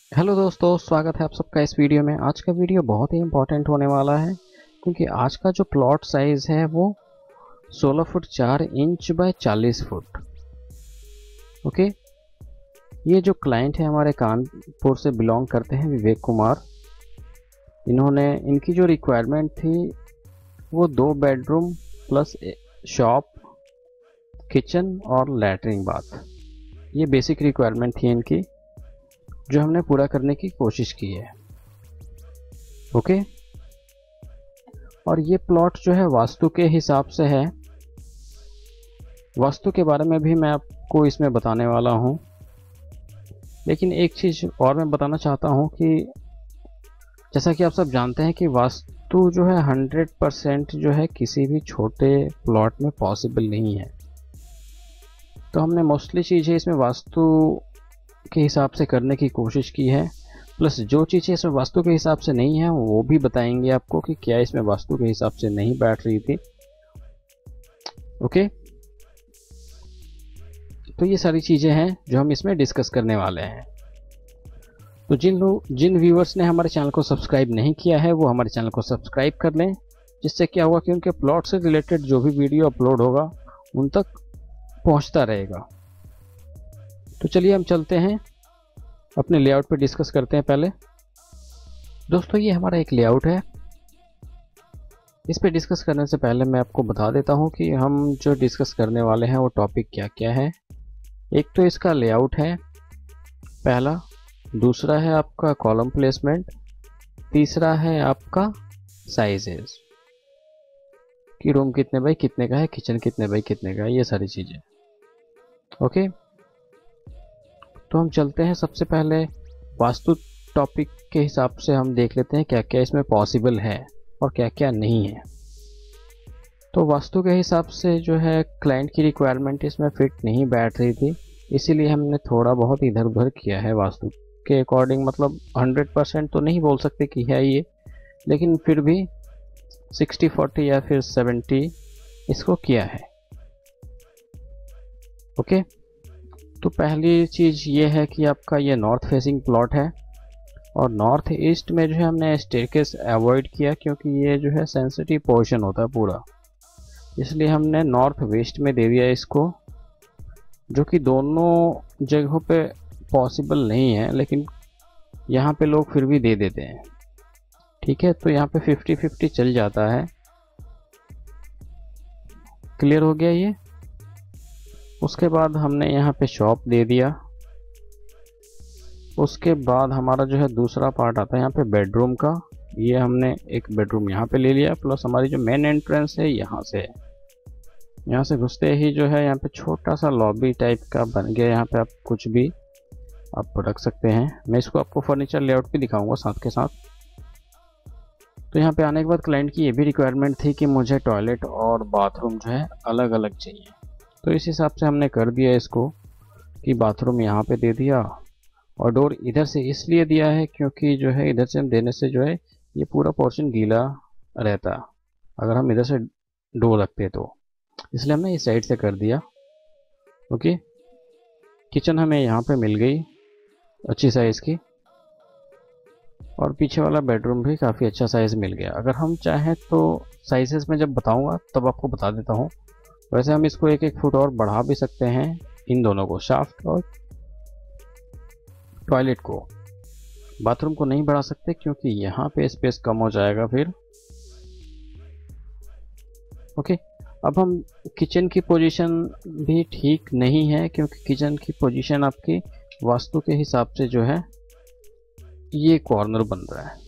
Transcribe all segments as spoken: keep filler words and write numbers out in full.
Hello दोस्तों, स्वागत है आप सबका इस वीडियो में। आज का वीडियो बहुत ही इम्पोर्टेंट होने वाला है क्योंकि आज का जो प्लॉट साइज़ है वो सोलह फुट चार इंच बाय चालीस फुट। ओके, ये जो क्लाइंट है हमारे कानपुर से बिलोंग करते हैं, विवेक कुमार। इन्होंने इनकी जो रिक्वायरमेंट थी वो दो बेडरूम प्लस शॉप, किचन और लैट्रिन बाथ। ये बेसिक रिक्वायरमेंट थी इनकी, जो हमने पूरा करने की कोशिश की है। ओके, और ये प्लॉट जो है वास्तु के हिसाब से है। वास्तु के बारे में भी मैं आपको इसमें बताने वाला हूँ, लेकिन एक चीज़ और मैं बताना चाहता हूँ कि जैसा कि आप सब जानते हैं कि वास्तु जो है हंड्रेड परसेंट जो है किसी भी छोटे प्लॉट में पॉसिबल नहीं है। तो हमने मोस्टली चीज़ें इसमें वास्तु के हिसाब से करने की कोशिश की है, प्लस जो चीज़ें इसमें वास्तु के हिसाब से नहीं है वो भी बताएंगे आपको कि क्या इसमें वास्तु के हिसाब से नहीं बैठ रही थी। ओके, तो ये सारी चीज़ें हैं जो हम इसमें डिस्कस करने वाले हैं। तो जिन लोग जिन व्यूअर्स ने हमारे चैनल को सब्सक्राइब नहीं किया है वो हमारे चैनल को सब्सक्राइब कर लें, जिससे क्या होगा कि उनके प्लॉट से रिलेटेड जो भी वीडियो अपलोड होगा उन तक पहुंचता रहेगा। तो चलिए हम चलते हैं अपने लेआउट पे, डिस्कस करते हैं। पहले दोस्तों ये हमारा एक लेआउट है। इस पे डिस्कस करने से पहले मैं आपको बता देता हूँ कि हम जो डिस्कस करने वाले हैं वो टॉपिक क्या क्या है। एक तो इसका लेआउट है पहला, दूसरा है आपका कॉलम प्लेसमेंट, तीसरा है आपका साइजेस कि रूम कितने बाई कितने का है, किचन कितने बाई कितने का है, ये सारी चीज़ें। ओके, तो हम चलते हैं। सबसे पहले वास्तु टॉपिक के हिसाब से हम देख लेते हैं क्या क्या इसमें पॉसिबल है और क्या क्या नहीं है। तो वास्तु के हिसाब से जो है क्लाइंट की रिक्वायरमेंट इसमें फिट नहीं बैठ रही थी, इसीलिए हमने थोड़ा बहुत इधर उधर किया है वास्तु के अकॉर्डिंग। मतलब हंड्रेड परसेंट तो नहीं बोल सकते कि है ये, लेकिन फिर भी सिक्सटी फोर्टी या फिर सेवेंटी इसको किया है। ओके, तो पहली चीज़ ये है कि आपका ये नॉर्थ फेसिंग प्लॉट है और नॉर्थ ईस्ट में जो है हमने स्टेयरकेस अवॉइड किया क्योंकि ये जो है सेंसिटिव पोर्शन होता है पूरा, इसलिए हमने नॉर्थ वेस्ट में दे दिया इसको, जो कि दोनों जगहों पे पॉसिबल नहीं है, लेकिन यहाँ पे लोग फिर भी दे देते हैं। ठीक है, तो यहाँ पे फिफ्टी फिफ्टी चल जाता है। क्लियर हो गया ये। उसके बाद हमने यहाँ पे शॉप दे दिया। उसके बाद हमारा जो है दूसरा पार्ट आता है यहाँ पे बेडरूम का। ये हमने एक बेडरूम यहाँ पे ले लिया, प्लस हमारी जो मेन एंट्रेंस है यहाँ से है। यहाँ से घुसते ही जो है यहाँ पे छोटा सा लॉबी टाइप का बन गया। यहाँ पे आप कुछ भी आप रख सकते हैं। मैं इसको आपको फर्नीचर लेआउट भी दिखाऊंगा साथ के साथ। तो यहाँ पे आने के बाद क्लाइंट की ये भी रिक्वायरमेंट थी कि मुझे टॉयलेट और बाथरूम जो है अलग अलग चाहिए, तो इस हिसाब से हमने कर दिया इसको कि बाथरूम यहाँ पे दे दिया और डोर इधर से इसलिए दिया है क्योंकि जो है इधर से देने से जो है ये पूरा पोर्शन गीला रहता अगर हम इधर से डोर रखते तो, इसलिए हमने इस साइड से कर दिया। ओके, किचन हमें यहाँ पे मिल गई अच्छी साइज़ की, और पीछे वाला बेडरूम भी काफ़ी अच्छा साइज़ मिल गया। अगर हम चाहें तो साइजेस में जब बताऊँगा तब आपको बता देता हूँ। वैसे हम इसको एक एक फुट और बढ़ा भी सकते हैं, इन दोनों को, शाफ्ट और टॉयलेट को। बाथरूम को नहीं बढ़ा सकते क्योंकि यहाँ पे स्पेस कम हो जाएगा फिर। ओके, अब हम किचन की पोजीशन भी ठीक नहीं है क्योंकि किचन की पोजीशन आपकी वास्तु के हिसाब से जो है ये कॉर्नर बन रहा है।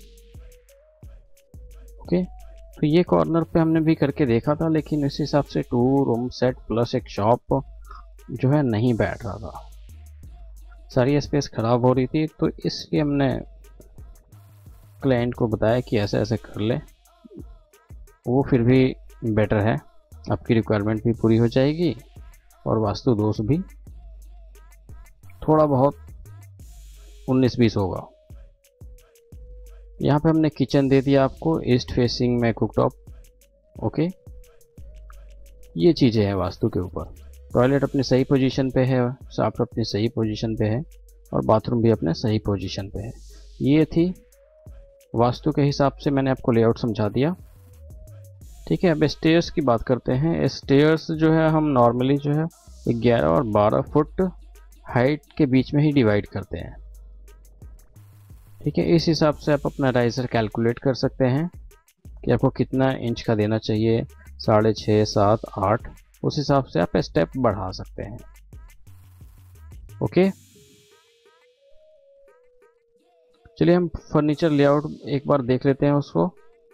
ओके, तो ये कॉर्नर पे हमने भी करके देखा था, लेकिन इस हिसाब से टू रूम सेट प्लस एक शॉप जो है नहीं बैठ रहा था, सारी स्पेस ख़राब हो रही थी। तो इसलिए हमने क्लाइंट को बताया कि ऐसे ऐसे कर ले, वो फिर भी बेटर है, आपकी रिक्वायरमेंट भी पूरी हो जाएगी और वास्तु दोष भी थोड़ा बहुत उन्नीस बीस होगा। यहाँ पे हमने किचन दे दिया आपको, ईस्ट फेसिंग में कुकटॉप। ओके, ये चीज़ें हैं वास्तु के ऊपर। टॉयलेट अपनी सही पोजीशन पे है, साफ अपनी सही पोजीशन पे है, और बाथरूम भी अपने सही पोजीशन पे है। ये थी वास्तु के हिसाब से मैंने आपको लेआउट समझा दिया। ठीक है, अब स्टेयर्स की बात करते हैं। स्टेयर्स जो है हम नॉर्मली जो है ग्यारह और बारह फुट हाइट के बीच में ही डिवाइड करते हैं। ठीक है, इस हिसाब से आप अपना राइजर कैलकुलेट कर सकते हैं कि आपको कितना इंच का देना चाहिए, साढ़े छः, सात, आठ, उस हिसाब से आप स्टेप बढ़ा सकते हैं। ओके, चलिए हम फर्नीचर लेआउट एक बार देख लेते हैं उसको।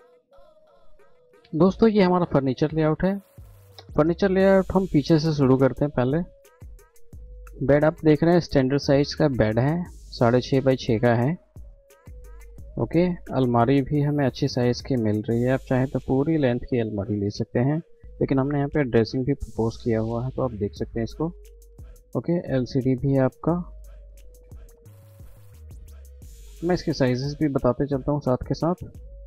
दोस्तों ये हमारा फर्नीचर लेआउट है। फर्नीचर लेआउट हम पीछे से शुरू करते हैं। पहले बेड आप देख रहे हैं, स्टैंडर्ड साइज का बेड है, साढ़े छः बाई छः का है। ओके, अलमारी भी हमें अच्छी साइज़ की मिल रही है। आप चाहें तो पूरी लेंथ की अलमारी ले सकते हैं, लेकिन हमने यहाँ पे ड्रेसिंग भी प्रपोज किया हुआ है, तो आप देख सकते हैं इसको। ओके, एलसीडी भी है आपका। मैं इसके साइजेस भी बताते चलता हूँ साथ के साथ।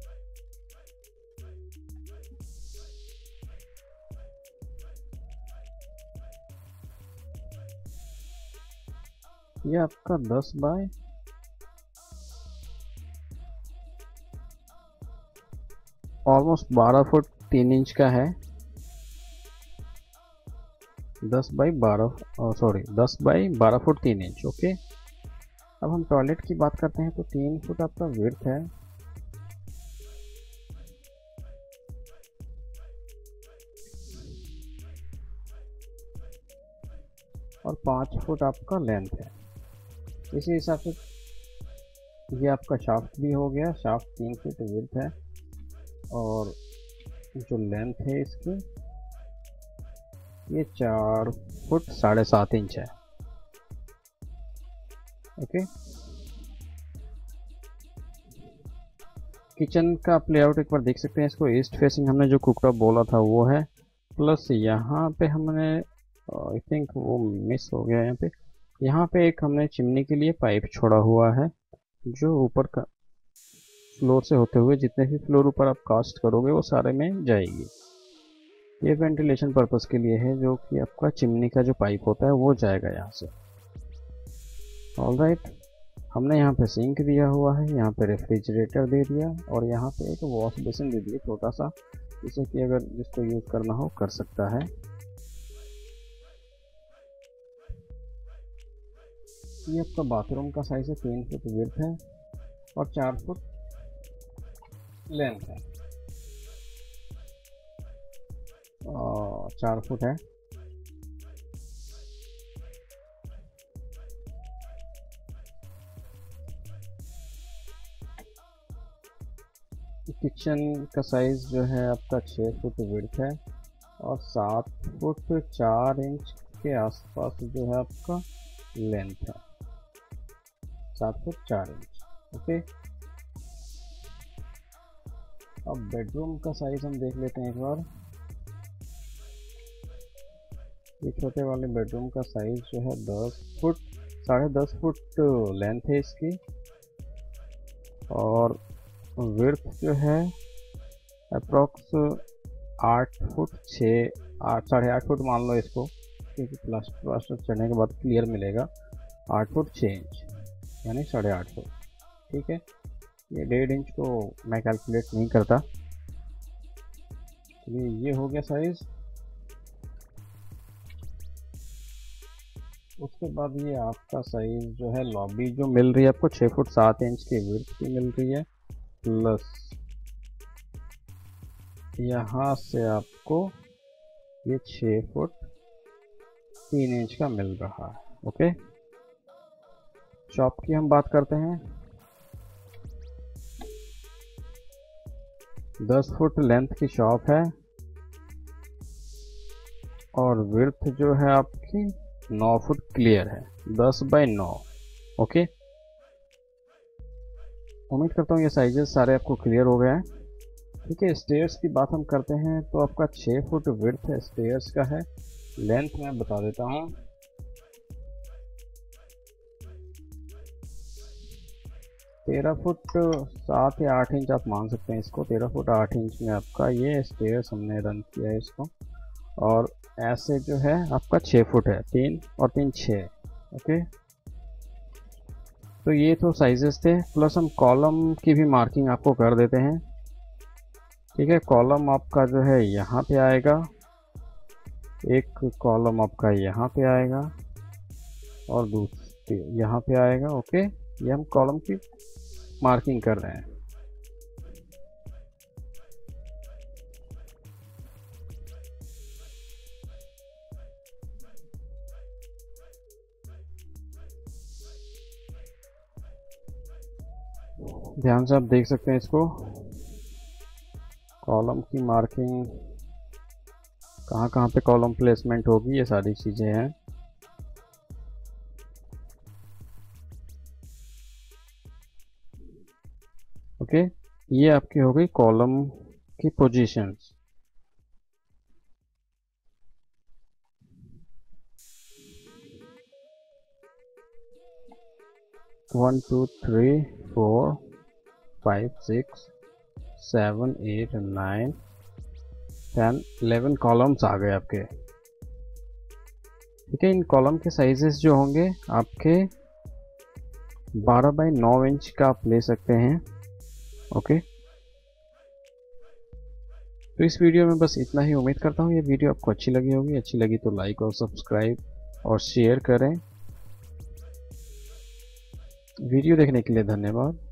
ये आपका दस बाय ऑलमोस्ट बारह फुट तीन इंच का है। दस बाई बारह सॉरी दस बाई बारह फुट तीन इंच। ओके, अब हम टॉयलेट की बात करते हैं तो तीन फुट आपका विड्थ है और पाँच फुट आपका लेंथ है। इसी हिसाब से ये आपका शाफ्ट भी हो गया। शाफ्ट तीन फुट विड्थ है और जो लेंथ है इसकी ये चार फुट साढ़े सात इंच है। ओके, किचन का आप लेआउट एक बार देख सकते हैं। इसको ईस्ट फेसिंग हमने जो कुकटॉप बोला था वो है, प्लस यहाँ पे हमने आई थिंक वो मिस हो गया। यहाँ पे यहाँ पे एक हमने चिमनी के लिए पाइप छोड़ा हुआ है जो ऊपर का फ्लोर से होते हुए जितने भी फ्लोर ऊपर आप कास्ट करोगे वो सारे में जाएगी। ये वेंटिलेशन पर्पस के लिए है, जो कि आपका चिमनी का जो पाइप होता है वो जाएगा यहाँ से। ऑलराइट, हमने यहाँ पे सिंक दिया हुआ है, यहाँ पे रेफ्रिजरेटर दे दिया और यहाँ पे एक वॉश बेसिन दे दिया छोटा सा, जिससे कि अगर जिसको यूज़ करना हो कर सकता है। ये आपका बाथरूम का साइज है, तीन फुट विड्थ है और चार फुट लेंथ है। और चार फुट है। किचन का साइज जो है आपका छः फुट विड्थ है और सात फुट चार इंच के आसपास जो है आपका लेंथ है, सात फुट चार इंच। ओके, अब बेडरूम का साइज हम देख लेते हैं एक बार। ये छोटे वाले बेडरूम का साइज जो है दस फुट साढ़े दस फुट लेंथ है इसकी और विड्थ जो है अप्रॉक्स आठ फुट छः आठ साढ़े आठ फुट मान लो इसको, क्योंकि प्लास्टर प्लास्टर चढ़ने के बाद क्लियर मिलेगा। आठ फुट छः इंच यानी साढ़े आठ फुट। ठीक है, ये डेढ़ इंच को मैं कैलकुलेट नहीं करता। चलिए, ये हो गया साइज। उसके बाद ये आपका साइज जो है लॉबी जो मिल रही है आपको छः फुट सात इंच की विड्थ की मिल रही है, प्लस यहाँ से आपको ये छः फुट तीन इंच का मिल रहा है। ओके, शॉप की हम बात करते हैं। दस फुट लेंथ की शॉप है और विड्थ जो है आपकी नौ फुट क्लियर है, दस बाई नौ। ओके, उम्मीद करता हूँ ये साइजेस सारे आपको क्लियर हो गए हैं। ठीक है, स्टेयर्स की बात हम करते हैं तो आपका छः फुट विड्थ है स्टेयर्स का है। लेंथ मैं बता देता हूँ, तेरह फुट सात या आठ इंच आप मान सकते हैं इसको। तेरह फुट आठ इंच में आपका ये स्टेयर्स हमने रन किया है इसको। और ऐसे जो है आपका छः फुट है, तीन और तीन छः। ओके, तो ये तो साइजेस थे, प्लस हम कॉलम की भी मार्किंग आपको कर देते हैं। ठीक है, कॉलम आपका जो है यहाँ पे आएगा, एक कॉलम आपका यहाँ पे आएगा और दूसरी यहाँ पे आएगा। ओके, ये हम कॉलम की मार्किंग कर रहे हैं। ध्यान से आप देख सकते हैं इसको, कॉलम की मार्किंग कहाँ कहाँ पे कॉलम प्लेसमेंट होगी, ये सारी चीज़ें हैं। ओके, ये आपकी हो गई कॉलम की positions. One two three four five six seven eight nine ten eleven columns आ गए आपके। ठीक है, इन कॉलम के साइजेस जो होंगे आपके बारह बाई नौ इंच का आप ले सकते हैं। ओके, तो इस वीडियो में बस इतना ही। उम्मीद करता हूँ ये वीडियो आपको अच्छी लगी होगी। अच्छी लगी तो लाइक और सब्सक्राइब और शेयर करें। वीडियो देखने के लिए धन्यवाद।